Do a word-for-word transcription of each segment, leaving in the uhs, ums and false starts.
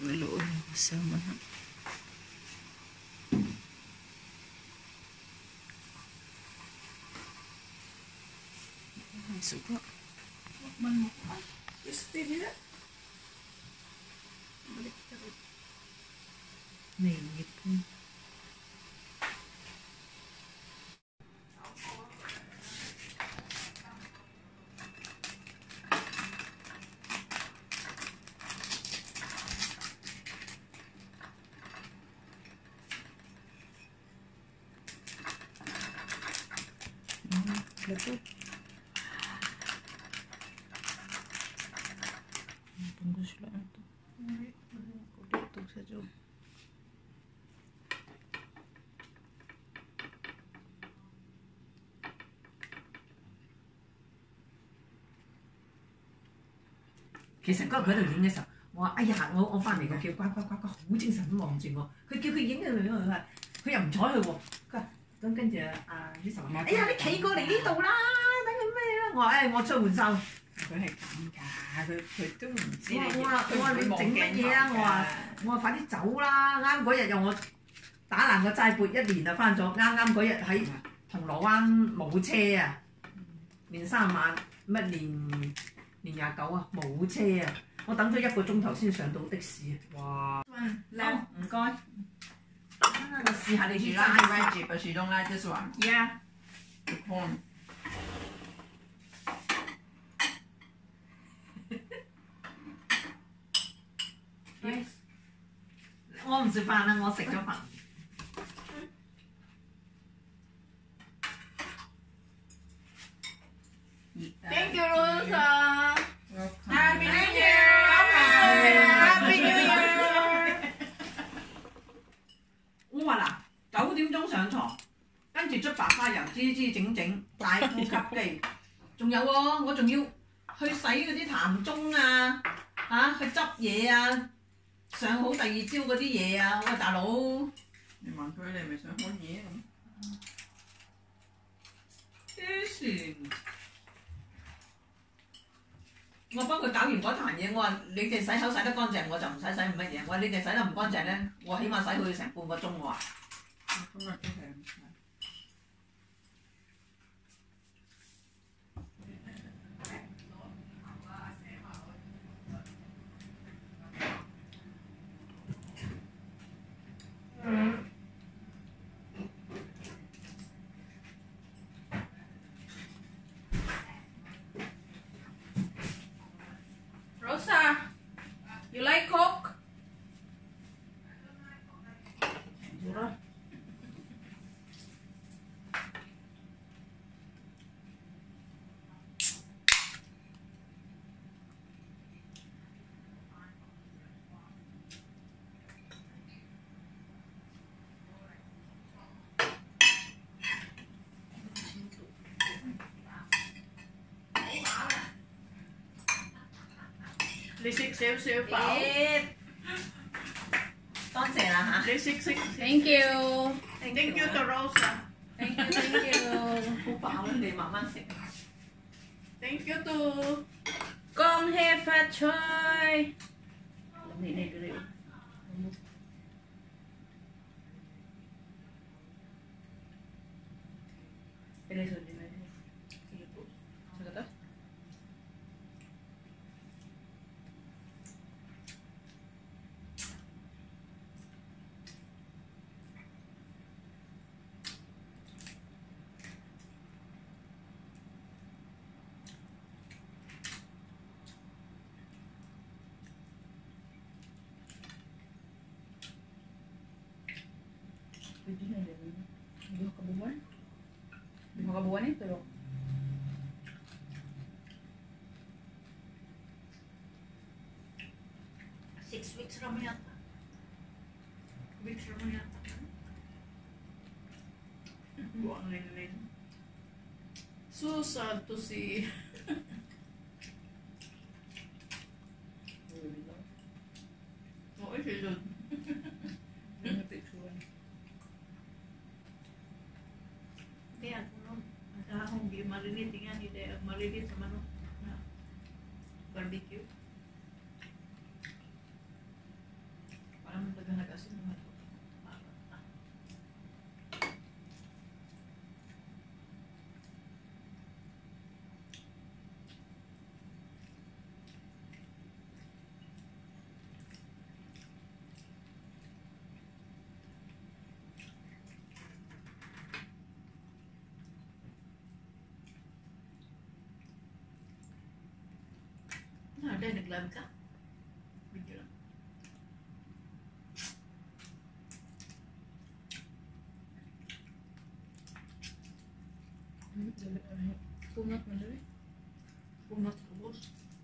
Laluoy na kasama na. Ay, suka. Man mo. Ay, crispy nila. Balik ka rin. Nainit po. Lato. Tunggu sila ito. Kulit ito sa job. 其實嗰日佢喺度影嘅時候，我話：哎呀，我我翻嚟個叫乖乖乖乖好精神咁望住我。佢叫佢影嘅佢佢話佢又唔睬佢喎。佢話咁跟住阿 Lisa 話：哎呀，你企過嚟呢度啦，等佢咩啦？我話：誒，我出去換衫。 佢係咁㗎，佢佢都唔知你。 我話我話你整乜嘢啊？我話我話快啲走啦！啱嗰日又我打爛個齋缽一年就翻咗，啱啱嗰日喺銅鑼灣冇車啊，年三十晚乜年年廿九啊冇車啊，我等咗一個鐘頭先上到的士啊！哇！靚唔該，我試下你啲齋。 Veggie, but she don't like this one. Yeah. The corn. 我唔食飯啦，我食咗飯。Thank you, Rosa. Happy New Year. Happy New Year. 我話嗱，九點鐘上床，跟住捽白花油，支支整整，大呼吸機。仲有喎，我仲要去洗嗰啲痰盅啊，嚇去執嘢啊。上好第二朝嗰啲嘢啊！喂，大佬， 你問佢你係咪想開嘢咁？ 黐線！我幫佢搞完嗰壇嘢，我話你哋洗手洗得乾淨，我就唔使洗乜嘢。我話你哋洗得唔乾淨咧，我起碼洗佢成半個鐘。我話。 今日都係。 Rosa, you like Coke? Murah. 你食少少飽。 多謝啦嚇。 你食食。 Thank you。 Thank you to Rosa。 Thank you, thank you。 好飽啦，你慢慢食。 Thank you to。 恭喜發財。你你你。 俾你做啲咩？食得？ Pwede na din. Hindi ko kabubuan. Hindi ko kabubuan eh, pero Six weeks raw yata. Weeks raw yata. Buang lin-lin. So sad to see. Oo, siya yun. Yung picture. Kaya kung akong marinate nga nila, marinate sa manok na barbecue. kasi naman. Ano, dahil nag-live ka? Video lang. Hmm, dali pa rin. Punot mo dali. Punot ko, boss.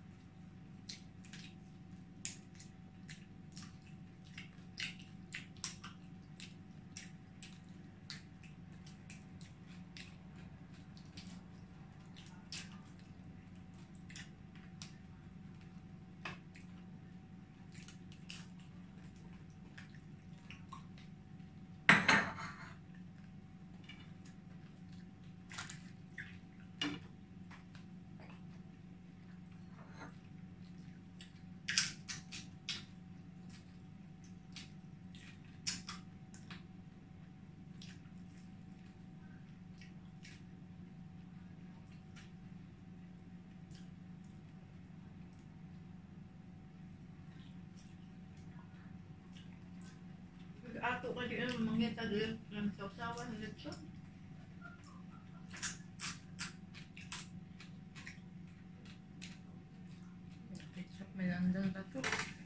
Ato ka din ang mangita din ng sausawan ng lechon. Ketchup may nandang tato.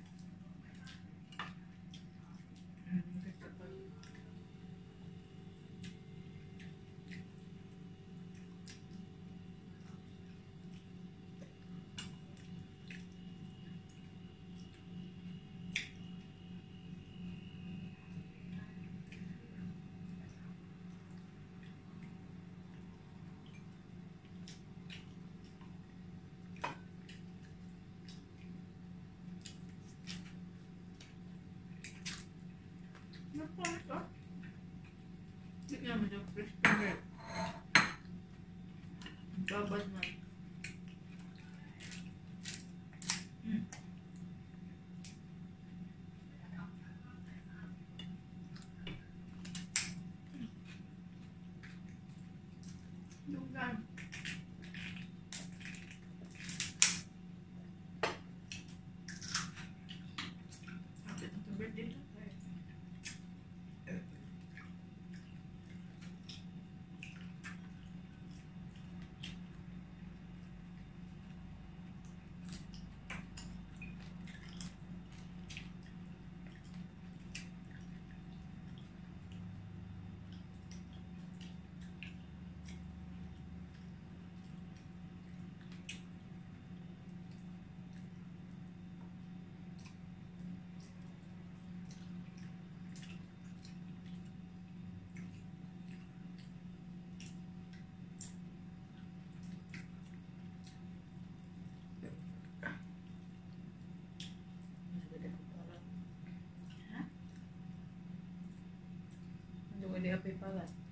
Hmm, ketchup pa. Napakit ah. Tignan mo yung crispy bread. Babad na. Hmm. Lugan. Kapit ito birthday na. Hindi apoy pala.